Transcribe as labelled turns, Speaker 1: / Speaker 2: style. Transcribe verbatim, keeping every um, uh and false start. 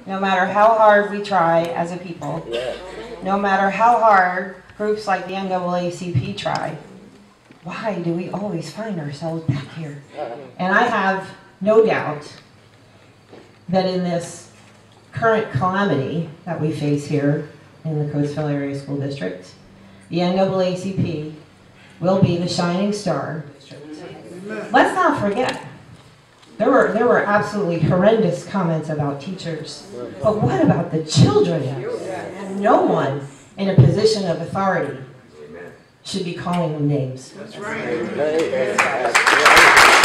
Speaker 1: no matter how hard we try as a people, no matter how hard groups like the N double A C P try, why do we always find ourselves back here? And I have no doubt that in this current calamity that we face here in the Coatesville Area School District, the N double A C P will be the shining star. Let's not forget, there were, there were absolutely horrendous comments about teachers, but what about the children? And no one in a position of authority should be calling them names.
Speaker 2: That's right.